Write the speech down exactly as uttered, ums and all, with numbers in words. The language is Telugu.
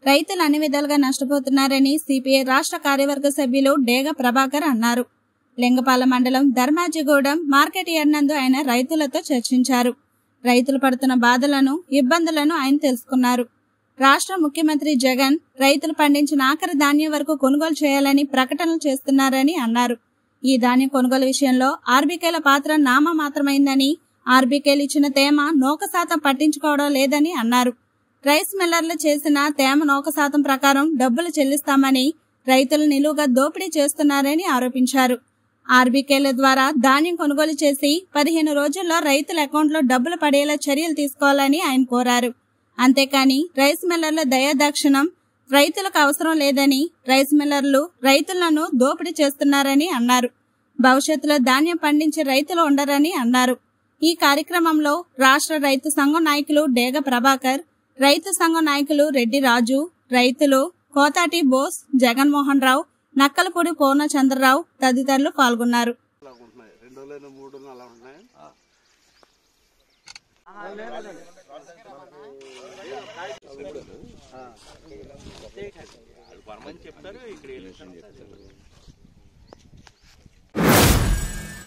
రైతులు అన్ని విధాలుగా నష్టపోతున్నారని సిపిఐ రాష్ట్ర కార్యవర్గ సభ్యులు డేగ ప్రభాకర్ అన్నారు. లింగపాల మండలం ధర్మాజిగూడెం మార్కెట్ యార్డ్ నందు ఆయన రైతులతో చర్చించారు. రైతులు పడుతున్న బాధలను, ఇబ్బందులను ఆయన తెలుసుకున్నారు. రాష్ట్ర ముఖ్యమంత్రి జగన్ రైతులు పండించిన ఆఖరి ధాన్యం వరకు కొనుగోలు చేయాలని ప్రకటనలు చేస్తున్నారని అన్నారు. ఈ ధాన్యం కొనుగోలు విషయంలో ఆర్బీకేల పాత్ర నామమాత్రమైందని, ఆర్బీకేలు ఇచ్చిన తేమ నూక శాతం పట్టించుకోవడం లేదని అన్నారు. రైస్ మిల్లర్లు చేసిన తేమ నూక శాతం ప్రకారం డబ్బులు చెల్లిస్తామని రైతులు నిలువుగా దోపిడీ చేస్తున్నారని ఆరోపించారు. ఆర్బీకేల ద్వారా ధాన్యం కొనుగోలు చేసి పదిహేను రోజుల్లో రైతుల అకౌంట్లో డబ్బులు పడేలా చర్యలు తీసుకోవాలని ఆయన కోరారు. అంతేకాని రైస్ మిల్లర్ల దయాదాక్షిణం రైతులకు అవసరం లేదని, రైస్ మిల్లర్లు రైతులను దోపిడీ చేస్తున్నారని అన్నారు. భవిష్యత్తులో ధాన్యం పండించే రైతులు ఉండరని అన్నారు. ఈ కార్యక్రమంలో రాష్ట్ర రైతు సంఘం నాయకులు డేగ ప్రభాకర్, రైతు సంఘం నాయకులు రెడ్డి రాజు, రైతులు కోతాటి బోస్, జగన్మోహన్ రావు, నక్కలపూడి పూర్ణచంద్రరావు తదితరులు పాల్గొన్నారు. చెప్తారు ఇక్కడ